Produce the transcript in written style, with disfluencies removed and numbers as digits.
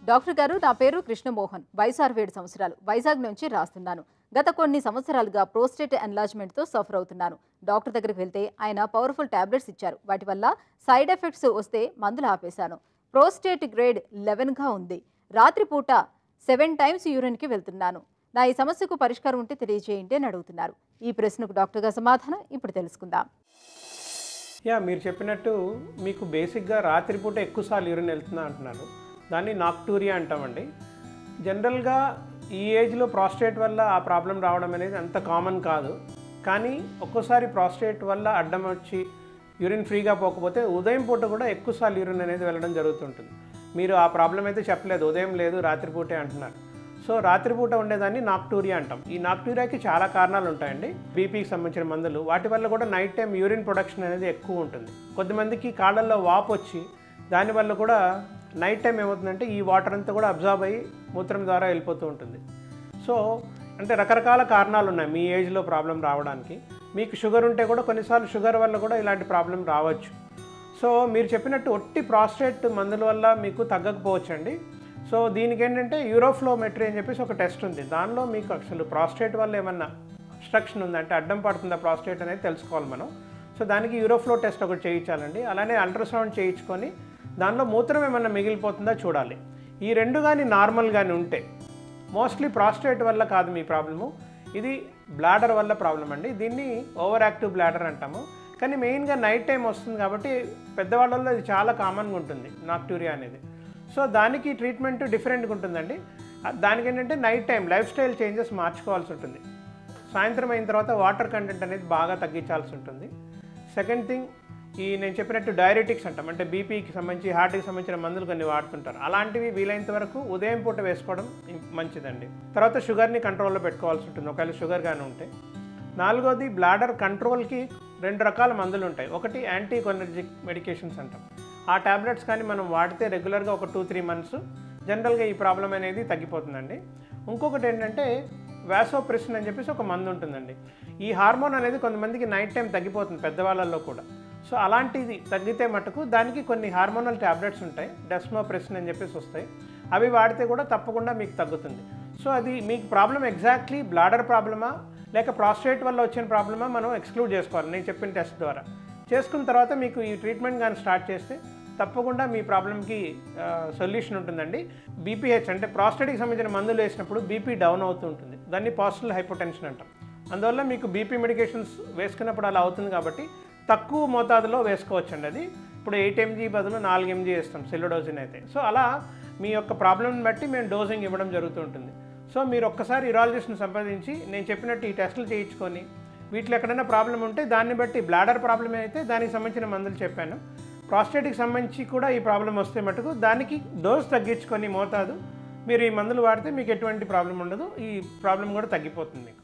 Doctor గారు, నా పేరు కృష్ణమోహన్. వయసు 67 సంవత్సరాలు. వైజాగ్ నుంచి రాస్తున్నాను. గత కొన్ని సంవత్సరాలుగా ప్రోస్టేట్ ఎన్లార్జ్మెంట్తో సఫర్ అవుతున్నాను. డాక్టర్ దగ్గరికి వెళ్తే ఆయన పవర్ఫుల్ టాబ్లెట్స్ ఇచ్చారు. వాటి వల్ల సైడ్ ఎఫెక్ట్స్ వస్తే మందులు ఆపేశాను. ప్రోస్టేట్ గ్రేడ్ 11గా ఉంది. రాత్రిపూట 7 టైమ్స్ యూరిన్కి వెళ్తున్నాను. నా ఈ సమస్యకు పరిష్కారం ఉంటే తెలియజేయండి అని అడుగుతున్నారు. ఈ ప్రశ్నకు డాక్టర్ గారి సమాధానం ఇప్పుడు తెలుసుకుందాం. మీరు చెప్పినట్టు మీకు బేసిక్గా రాత్రిపూట ఎక్కువసార్లు యూరిన్ వెళ్తున్నా అంటున్నారు. దాన్ని నాక్టూరియా అంటామండి. జనరల్గా ఈ ఏజ్లో ప్రాస్టేట్ వల్ల ఆ ప్రాబ్లం రావడం అనేది అంత కామన్ కాదు. కానీ ఒక్కోసారి ప్రాస్టేట్ వల్ల అడ్డం వచ్చి యూరిన్ ఫ్రీగా పోకపోతే ఉదయం పూట కూడా ఎక్కువసార్లు యూరిన్ అనేది వెళ్ళడం జరుగుతుంటుంది. మీరు ఆ ప్రాబ్లం అయితే చెప్పలేదు, ఉదయం లేదు రాత్రిపూటే అంటున్నారు. సో రాత్రిపూట ఉండేదాన్ని నాక్టూరియా అంటాం. ఈ నాక్టూరియాకి చాలా కారణాలు ఉంటాయండి. బీపీకి సంబంధించిన మందులు, వాటి వల్ల కూడా నైట్ టైం యూరిన్ ప్రొడక్షన్ అనేది ఎక్కువ ఉంటుంది. కొద్దిమందికి కాళ్ళల్లో వాపు వచ్చి దానివల్ల కూడా నైట్ టైం ఏమవుతుందంటే ఈ వాటర్ అంతా కూడా అబ్జార్బ్ అయ్యి మూత్రం ద్వారా వెళ్ళిపోతూ ఉంటుంది. సో అంటే రకరకాల కారణాలు ఉన్నాయి మీ ఏజ్లో ప్రాబ్లం రావడానికి. మీకు షుగర్ ఉంటే కూడా కొన్నిసార్లు షుగర్ వల్ల కూడా ఇలాంటి ప్రాబ్లం రావచ్చు. సో మీరు చెప్పినట్టు ఒట్టి ప్రాస్టేట్ మందుల వల్ల మీకు తగ్గకపోవచ్చండి. సో దీనికి ఏంటంటే యూరోఫ్లోమెట్రీ అని చెప్పేసి ఒక టెస్ట్ ఉంది. దానిలో మీకు అసలు ప్రాస్టేట్ వల్ల ఏమన్నా అబ్స్ట్రక్షన్ ఉందంటే అడ్డం పడుతుందా ప్రాస్టేట్ అనేది తెలుసుకోవాలి మనం. సో దానికి యూరోఫ్లో టెస్ట్ ఒకటి చేయించాలండి. అలానే అల్ట్రాసౌండ్ చేయించుకొని దానిలో మూత్రం ఏమన్నా మిగిలిపోతుందా చూడాలి. ఈ రెండు కానీ నార్మల్ కానీ ఉంటే మోస్ట్లీ ప్రాస్టేట్ వల్ల కాదు మీ ప్రాబ్లము, ఇది బ్లాడర్ వల్ల ప్రాబ్లం అండి. దీన్ని ఓవర్ యాక్టివ్ బ్లాడర్ అంటాము. కానీ మెయిన్గా నైట్ టైం వస్తుంది కాబట్టి పెద్దవాళ్ళలో ఇది చాలా కామన్గా ఉంటుంది నాక్టూరియా అనేది. సో దానికి ట్రీట్మెంట్ డిఫరెంట్గా ఉంటుందండి. దానికి ఏంటంటే night time lifestyle changes మార్చుకోవాల్సి ఉంటుంది. సాయంత్రం అయిన తర్వాత వాటర్ కంటెంట్ అనేది బాగా తగ్గించాల్సి ఉంటుంది. సెకండ్ థింగ్, ఈ నేను చెప్పినట్టు డయాబెటిక్స్ అంటాం, అంటే బీపీకి సంబంధించి హార్ట్కి సంబంధించిన మందులు కొన్ని వాడుతుంటారు. అలాంటివి వీలైనంత వరకు ఉదయం పూట వేసుకోవడం మంచిదండి. తర్వాత షుగర్ని కంట్రోల్లో పెట్టుకోవాల్సి ఉంటుంది ఒకవేళ షుగర్ కానీ ఉంటే. నాలుగోది, బ్లాడర్ కంట్రోల్కి 2 రకాల మందులు ఉంటాయి. ఒకటి యాంటీకొనర్జిక్ మెడికేషన్స్ అంటాం. ఆ ట్యాబ్లెట్స్ కానీ మనం వాడితే రెగ్యులర్గా ఒక 2-3 మంత్స్ జనరల్గా ఈ ప్రాబ్లం అనేది తగ్గిపోతుందండి. ఇంకొకటి ఏంటంటే వాసోప్రెసిన్ అని చెప్పేసి ఒక మందు ఉంటుందండి. ఈ హార్మోన్ అనేది కొంతమందికి నైట్ టైం తగ్గిపోతుంది పెద్దవాళ్ళల్లో కూడా. సో అలాంటిది తగ్గితే మటుకు దానికి కొన్ని హార్మోనల్ ట్యాబ్లెట్స్ ఉంటాయి, డెస్మోప్రెసిన్ అని చెప్పేసి వస్తాయి. అవి వాడితే కూడా తప్పకుండా మీకు తగ్గుతుంది. సో అది మీకు ప్రాబ్లం ఎగ్జాక్ట్లీ బ్లాడర్ ప్రాబ్లమా లేక ప్రాస్టేట్ వల్ల వచ్చిన ప్రాబ్లమా మనం ఎక్స్క్లూడ్ చేసుకోవాలి నేను చెప్పిన టెస్ట్ ద్వారా. చేసుకున్న తర్వాత మీకు ఈ ట్రీట్మెంట్ కానీ స్టార్ట్ చేస్తే తప్పకుండా మీ ప్రాబ్లంకి సొల్యూషన్ ఉంటుందండి. బీపీహెచ్ అంటే ప్రాస్టేట్కి సంబంధించిన మందులు వేసినప్పుడు బీపీ డౌన్ అవుతూ ఉంటుంది. దాన్ని పాజిటివ్ హైపోటెన్షన్ అంటాం. అందువల్ల మీకు బీపీ మెడికేషన్స్ వేసుకున్నప్పుడు అలా అవుతుంది కాబట్టి తక్కువ మోతాదులో వేసుకోవచ్చండి. అది ఇప్పుడు 8 mg బదులు 4 mg వేస్తాం సెల్లుడోజిన్ అయితే. సో అలా మీ యొక్క ప్రాబ్లంని బట్టి మేము డోజింగ్ ఇవ్వడం జరుగుతూ ఉంటుంది. సో మీరు ఒక్కసారి యూరాలజిస్ట్ని సంప్రదించి నేను చెప్పినట్టు ఈ టెస్టులు చేయించుకొని వీటిలో ఎక్కడైనా ప్రాబ్లం ఉంటే దాన్ని బట్టి, బ్లాడర్ ప్రాబ్లం అయితే దానికి సంబంధించిన మందులు చెప్పాను, ప్రాస్టేట్కి సంబంధించి కూడా ఈ ప్రాబ్లం వస్తే మటుకు దానికి డోస్ తగ్గించుకొని మోతాదు మీరు ఈ మందులు వాడితే మీకు ఎటువంటి ప్రాబ్లం ఉండదు, ఈ ప్రాబ్లం కూడా తగ్గిపోతుంది మీకు.